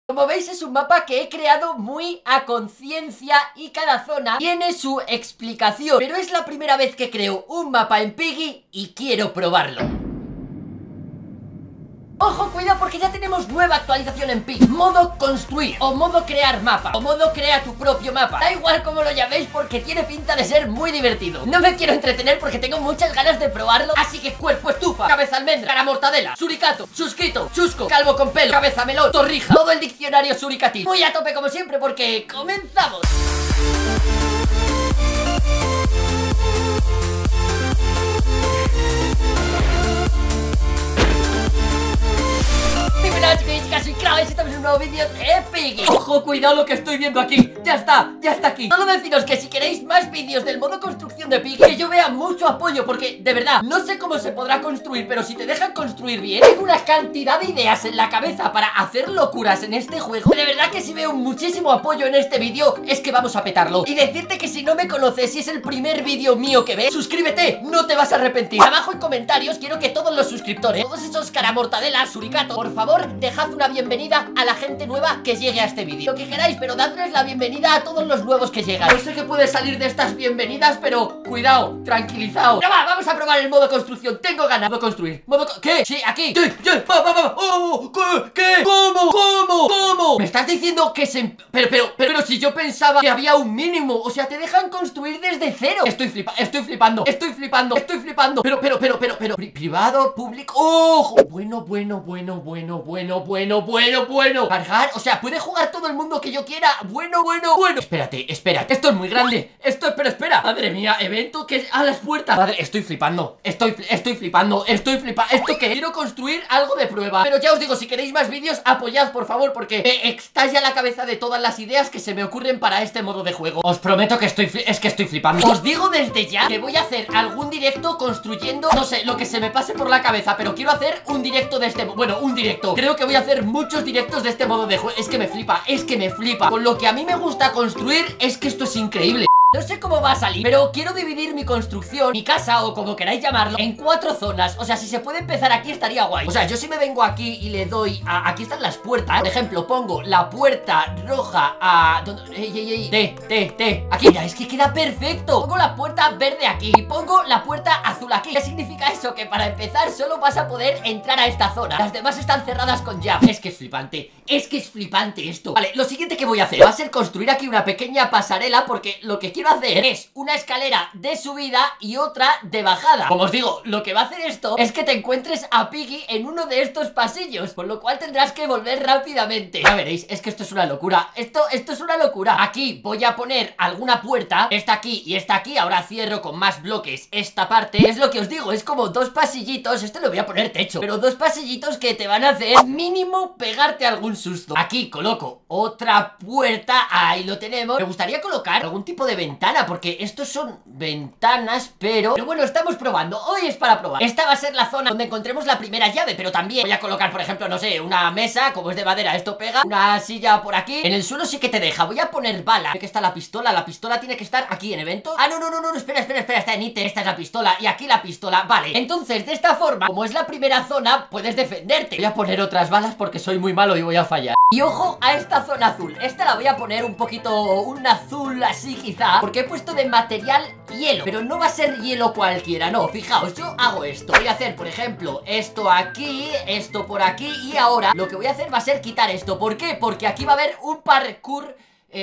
Como veis, es un mapa que he creado muy a conciencia y cada zona tiene su explicación. Pero es la primera vez que creo un mapa en Piggy y quiero probarlo. Ojo, cuidado, porque ya tenemos nueva actualización en Piggy. Modo construir, o modo crear mapa, o modo crea tu propio mapa. Da igual como lo llaméis porque tiene pinta de ser muy divertido. No me quiero entretener porque tengo muchas ganas de probarlo. Así que cuerpo estufa, cabeza almendra, cara mortadela, suricato, chusquito, chusco, calvo con pelo, cabeza melón, torrija. Todo el diccionario suricatil. Muy a tope como siempre porque comenzamos. Soy Kraus y estamos en un nuevo vídeo de Piggy. Ojo, cuidado lo que estoy viendo aquí. Ya está aquí. Solo deciros que si queréis más vídeos del modo construcción de Piggy, que yo vea mucho apoyo, porque de verdad, no sé cómo se podrá construir, pero si te dejan construir bien, tengo una cantidad de ideas en la cabeza para hacer locuras en este juego. De verdad que si veo muchísimo apoyo en este vídeo, es que vamos a petarlo. Y decirte que si no me conoces, si es el primer vídeo mío que ves, suscríbete, no te vas a arrepentir. Abajo en comentarios quiero que todos los suscriptores, todos esos caramortadelas, suricatos, por favor, dejad una bienvenida a la gente nueva que llegue a este vídeo. Lo que queráis, pero dadles la bienvenida a todos los nuevos que llegan. No sé qué puede salir de estas bienvenidas, pero cuidado, tranquilizaos. Pero va, vamos a probar el modo construcción. Tengo ganas. Modo construir. ¿Qué? Sí, aquí. Oh, ¿qué? ¿Cómo? ¿Me estás diciendo que se... Pero si yo pensaba que había un mínimo. O sea, te dejan construir desde cero. Estoy flipando. Pero privado, público. ¡Oh! Bueno. Cargar, o sea, puede jugar todo el mundo que yo quiera. Bueno. Espérate, esto es muy grande. Espera. Madre mía, evento que es a las puertas. Madre, estoy flipando. ¿Esto qué? Quiero construir algo de prueba. Pero ya os digo, si queréis más vídeos, apoyad, por favor, porque me estalla la cabeza de todas las ideas que se me ocurren para este modo de juego. Os prometo que estoy flipando. Os digo desde ya que voy a hacer algún directo construyendo, no sé, lo que se me pase por la cabeza, pero quiero hacer un directo de este... Bueno, un directo. Creo que voy a hacer muchos directos de este modo de juego. Es que me flipa. Con lo que a mí me gusta construir es que esto es increíble. No sé cómo va a salir, pero quiero dividir mi construcción, mi casa o como queráis llamarlo, en 4 zonas. O sea, si se puede empezar aquí estaría guay. O sea, yo si me vengo aquí y le doy a... Aquí están las puertas. Por ejemplo, pongo la puerta roja a... Aquí, mira, es que queda perfecto. Pongo la puerta verde aquí y pongo la puerta azul aquí. ¿Qué significa eso? Que para empezar solo vas a poder entrar a esta zona. Las demás están cerradas con llave. Es que es flipante esto. Vale, lo siguiente que voy a hacer va a ser construir aquí una pequeña pasarela, porque lo que quiero hacer es una escalera de subida y otra de bajada. Como os digo, lo que va a hacer esto es que te encuentres a Piggy en uno de estos pasillos, por lo cual tendrás que volver rápidamente. Ya veréis, es que esto es una locura. Esto es una locura. Aquí voy a poner alguna puerta, esta aquí y esta aquí. Ahora cierro con más bloques esta parte. Es lo que os digo, es como 2 pasillitos. Esto le voy a poner techo, pero 2 pasillitos que te van a hacer mínimo pegarte algún susto. Aquí coloco otra puerta. Ahí lo tenemos. Me gustaría colocar algún tipo de ventana, porque estos son ventanas, pero bueno, estamos probando. Hoy es para probar. Esta va a ser la zona donde encontremos la primera llave, pero también voy a colocar, por ejemplo, no sé, una mesa, como es de madera, esto pega. Una silla por aquí. En el suelo sí que te deja. Voy a poner bala. Aquí está la pistola. La pistola tiene que estar aquí en eventos. Ah, no, espera, está en ítem. Esta es la pistola y aquí la pistola. Vale, entonces de esta forma, como es la primera zona, puedes defenderte. Voy a poner otras balas porque soy muy malo y voy a fallar. Y ojo a esta zona azul. Esta la voy a poner un poquito, un azul así quizá, porque he puesto de material hielo, pero no va a ser hielo cualquiera, no. Fijaos, yo hago esto. Voy a hacer, por ejemplo, esto aquí, esto por aquí, y ahora lo que voy a hacer va a ser quitar esto. ¿Por qué? Porque aquí va a haber un parkour,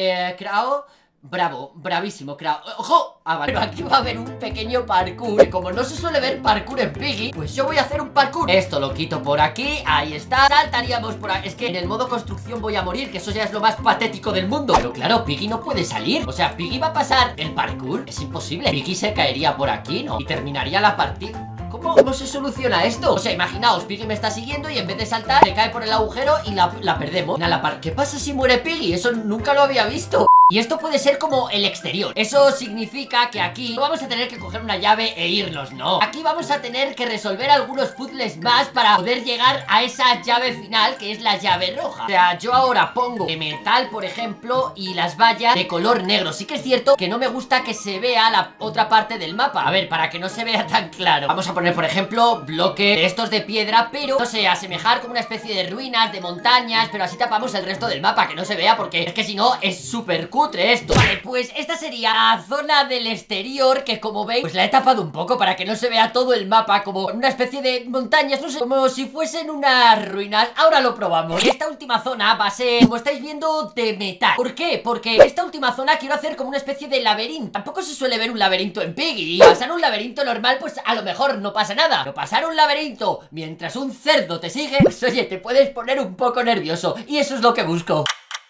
bravísimo, creo. ¡Ojo! Ah, vale, pero aquí va a haber un pequeño parkour, que como no se suele ver parkour en Piggy, pues yo voy a hacer un parkour. Esto lo quito por aquí, ahí está. Saltaríamos por aquí. Es que en el modo construcción voy a morir, que eso ya es lo más patético del mundo. Pero claro, Piggy no puede salir. O sea, Piggy va a pasar el parkour. Es imposible. Piggy se caería por aquí, ¿no? Y terminaría la partida. ¿Cómo se soluciona esto? O sea, imaginaos, Piggy me está siguiendo y en vez de saltar, se cae por el agujero y la perdemos. ¿Qué pasa si muere Piggy? Eso nunca lo había visto. Y esto puede ser como el exterior. Eso significa que aquí no vamos a tener que coger una llave e irnos, no. Aquí vamos a tener que resolver algunos puzzles más para poder llegar a esa llave final, que es la llave roja. O sea, yo ahora pongo de metal, por ejemplo, y las vallas de color negro. Sí que es cierto que no me gusta que se vea la otra parte del mapa. A ver, para que no se vea tan claro, vamos a poner, por ejemplo, bloques de estos de piedra, pero, no sé, asemejar como una especie de ruinas, de montañas, pero así tapamos el resto del mapa, que no se vea, porque es que si no, es súper cutre esto. Vale, pues esta sería la zona del exterior, que como veis, pues la he tapado un poco para que no se vea todo el mapa como una especie de montañas, no sé, como si fuesen unas ruinas. Ahora lo probamos. Esta última zona va a ser, como estáis viendo, de metal. ¿Por qué? Porque esta última zona quiero hacer como una especie de laberinto. Tampoco se suele ver un laberinto en Piggy. Y pasar un laberinto normal, pues a lo mejor no pasa nada. Pero pasar un laberinto mientras un cerdo te sigue, pues oye, te puedes poner un poco nervioso. Y eso es lo que busco.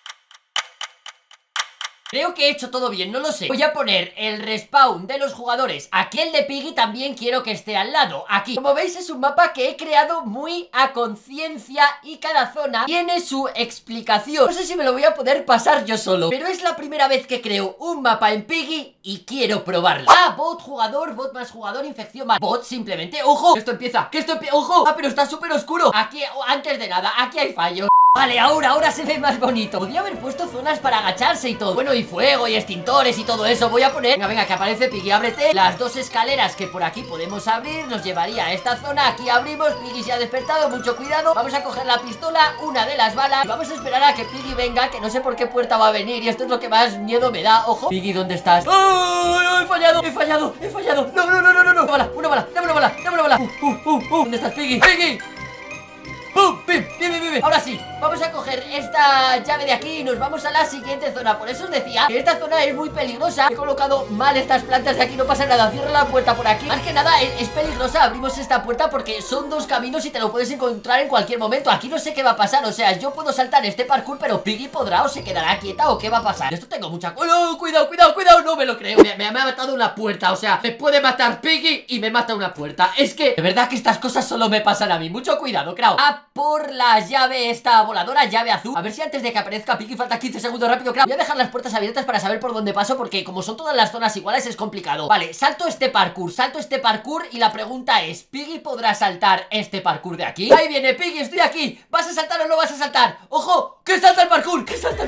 Creo que he hecho todo bien, no lo sé. Voy a poner el respawn de los jugadores aquí. El de Piggy también quiero que esté al lado, aquí. Como veis, es un mapa que he creado muy a conciencia y cada zona tiene su explicación. No sé si me lo voy a poder pasar yo solo, pero es la primera vez que creo un mapa en Piggy y quiero probarlo. Ah, bot, jugador, bot más jugador, infección más bot, simplemente. ¡Ojo! Que esto empieza, ¡ojo! Ah, pero está súper oscuro. Aquí, antes de nada, aquí hay fallo. Vale, ahora se ve más bonito. Podría haber puesto zonas para agacharse y todo. Bueno, y fuego y extintores y todo eso. Voy a poner, venga, que aparece Piggy, ábrete. Las dos escaleras que por aquí podemos abrir nos llevaría a esta zona. Aquí abrimos, Piggy se ha despertado, mucho cuidado. Vamos a coger la pistola, una de las balas, y vamos a esperar a que Piggy venga, que no sé por qué puerta va a venir. Y esto es lo que más miedo me da. Ojo, Piggy, ¿dónde estás? ¡Oh! He fallado. No. Una bala, dame una bala. ¿Dónde estás, Piggy? ¡Piggy! ¡Pum! ¡Pim! Ahora sí, vamos a coger esta llave de aquí y nos vamos a la siguiente zona. Por eso os decía que esta zona es muy peligrosa. He colocado mal estas plantas de aquí, no pasa nada. Cierra la puerta por aquí. Más que nada es peligrosa. Abrimos esta puerta porque son dos caminos y te lo puedes encontrar en cualquier momento. Aquí no sé qué va a pasar, o sea, yo puedo saltar este parkour, pero Piggy podrá o se quedará quieta o qué va a pasar. Esto tengo mucha... ¡Oh, cuidado! No me lo creo. Me ha matado una puerta, o sea, me puede matar Piggy y me mata una puerta. Es que, de verdad que estas cosas solo me pasan a mí. Mucho cuidado, crowd. A por la llave esta voladora, llave azul. A ver si antes de que aparezca Piggy, falta 15 segundos, rápido, crowd. Voy a dejar las puertas abiertas para saber por dónde paso, porque como son todas las zonas iguales es complicado. Vale, salto este parkour y la pregunta es, ¿Piggy podrá saltar este parkour de aquí? Ahí viene Piggy, estoy aquí. ¿Vas a saltar o no vas a saltar? ¡Ojo! ¡Que salta el parkour!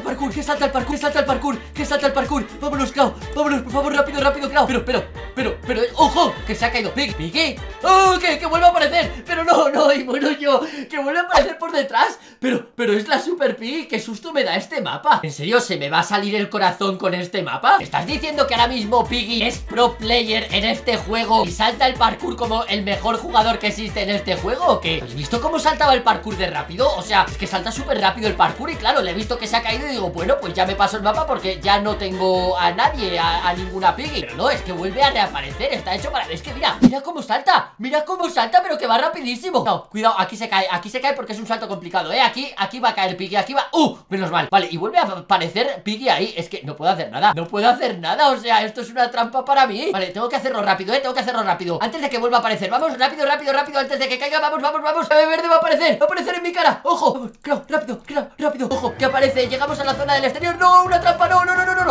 Vámonos, crowd, vámonos, por favor, rápido, crowd. Pero, ¡ojo! Que se ha caído Piggy. ¡Oh! Que vuelve a aparecer. Pero no, y bueno, yo, que vuelve a aparecer por detrás. Pero es la Super Piggy. Qué susto me da este mapa. ¿En serio se me va a salir el corazón con este mapa? ¿Estás diciendo que ahora mismo Piggy es pro player en este juego y salta el parkour como el mejor jugador que existe en este juego o qué? ¿Has visto cómo saltaba el parkour de rápido? O sea, es que salta súper rápido el parkour y claro, le he visto que se ha caído y digo, bueno, pues ya me paso el mapa porque ya no tengo a nadie, a ninguna Piggy. Pero no, es que vuelve a reaparecer, está hecho para... Es que mira cómo salta, pero que va rapidísimo. No, cuidado, aquí se cae porque es un salto complicado, aquí va a caer Piggy, aquí va... menos mal, vale, y vuelve a aparecer Piggy ahí. Es que no puedo hacer nada, o sea, esto es una trampa para mí. Vale, tengo que hacerlo rápido, antes de que vuelva a aparecer. Vamos, rápido, antes de que caiga, vamos. El verde va a aparecer en mi cara. Ojo, vamos, creo, rápido. Ojo, que aparece, llegamos a la zona del exterior. No, una trampa, no.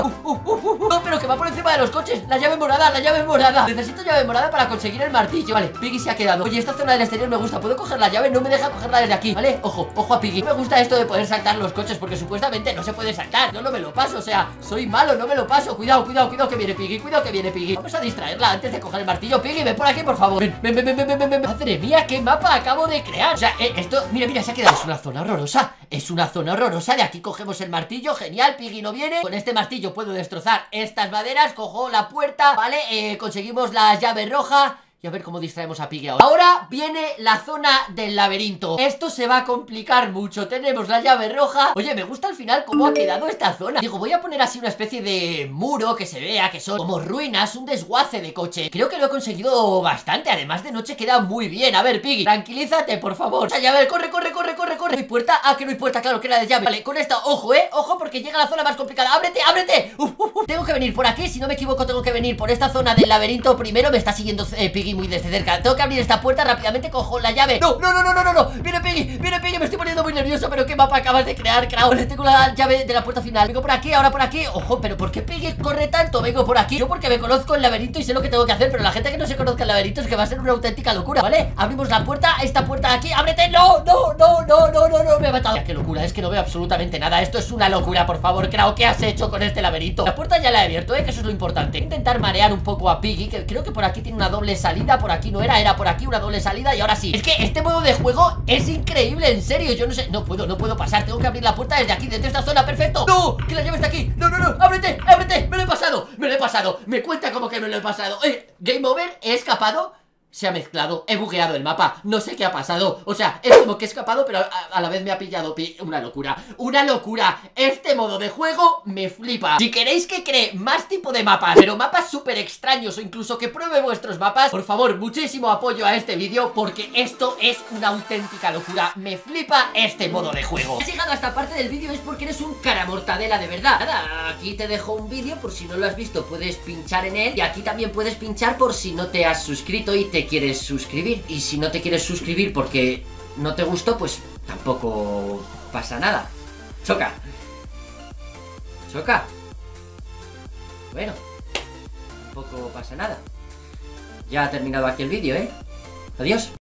No, pero que va por encima de los coches. La llave morada. Necesito llave morada para conseguir el martillo. Vale, Piggy se ha quedado. Oye, esta zona del exterior me gusta. ¿Puedo coger la llave? No me deja cogerla desde aquí, ¿vale? Ojo a Piggy. No me gusta esto de poder saltar los coches porque supuestamente no se puede saltar. No me lo paso, o sea, soy malo, no me lo paso. Cuidado que viene Piggy. Vamos a distraerla antes de coger el martillo. Piggy, ven por aquí, por favor. Ven. Madre mía, qué mapa acabo de crear. O sea, esto, mira, se ha quedado. Es una zona horrorosa. De aquí cogemos el martillo, genial. Piggy no viene. Con este martillo puedo destrozar estas maderas. Cojo la puerta, vale, conseguimos la llave roja. Y a ver cómo distraemos a Piggy ahora. Ahora viene la zona del laberinto. Esto se va a complicar mucho. Tenemos la llave roja. Oye, me gusta al final cómo ha quedado esta zona. Digo, voy a poner así una especie de muro que se vea que son como ruinas, un desguace de coche. Creo que lo he conseguido bastante. Además de noche queda muy bien. A ver, Piggy, tranquilízate, por favor. O sea, ya, a ver, corre. ¿No hay puerta? Ah, que no hay puerta, claro, que era de llave. Vale, con esta, ojo, porque llega a la zona más complicada. ¡Ábrete! Tengo que venir por aquí, si no me equivoco, tengo que venir por esta zona del laberinto primero. Me está siguiendo Piggy. Piggy muy desde cerca. Tengo que abrir esta puerta rápidamente, cojo la llave. No, no, no, no, no, no, no. Viene Piggy, me estoy poniendo muy nervioso. Pero qué mapa acabas de crear, Crow. Tengo la llave de la puerta final. Vengo por aquí, ahora por aquí. Ojo, pero ¿por qué Piggy corre tanto? Vengo por aquí. Yo porque me conozco el laberinto y sé lo que tengo que hacer. Pero la gente que no se conozca el laberinto es que va a ser una auténtica locura, ¿vale? Abrimos la puerta, esta puerta de aquí. ¡Ábrete! ¡No, no, no, no, no, no, no! Me ha matado. Ya, qué locura, es que no veo absolutamente nada. Esto es una locura, por favor, Crow. ¿Qué has hecho con este laberinto? La puerta ya la he abierto, que eso es lo importante. Voy a intentar marear un poco a Piggy, que creo que por aquí tiene una doble salida. Por aquí no era por aquí una doble salida. Y ahora sí. Es que este modo de juego es increíble, en serio. Yo no sé, no puedo pasar. Tengo que abrir la puerta desde aquí, desde esta zona. ¡Perfecto! ¡No! ¡Que la llave está aquí! ¡No, no, no! ¡Ábrete! ¡Ábrete! ¡Me lo he pasado! ¡Me lo he pasado! ¡Me cuenta como que me lo he pasado! Game over, he escapado. Se ha mezclado, he bugueado el mapa. No sé qué ha pasado, o sea, es como que he escapado, pero a la vez me ha pillado una locura. Una locura, este modo de juego me flipa. Si queréis que cree más tipo de mapas, pero mapas súper extraños, o incluso que pruebe vuestros mapas, por favor, muchísimo apoyo a este vídeo, porque esto es una auténtica locura. Me flipa este modo de juego. Si has llegado a esta parte del vídeo es porque eres un cara mortadela de verdad. Nada, aquí te dejo un vídeo, por si no lo has visto puedes pinchar en él. Y aquí también puedes pinchar por si no te has suscrito y te quieres suscribir. Y si no te quieres suscribir porque no te gustó, pues tampoco pasa nada. Choca. Bueno, tampoco pasa nada. Ya ha terminado aquí el vídeo, Adiós.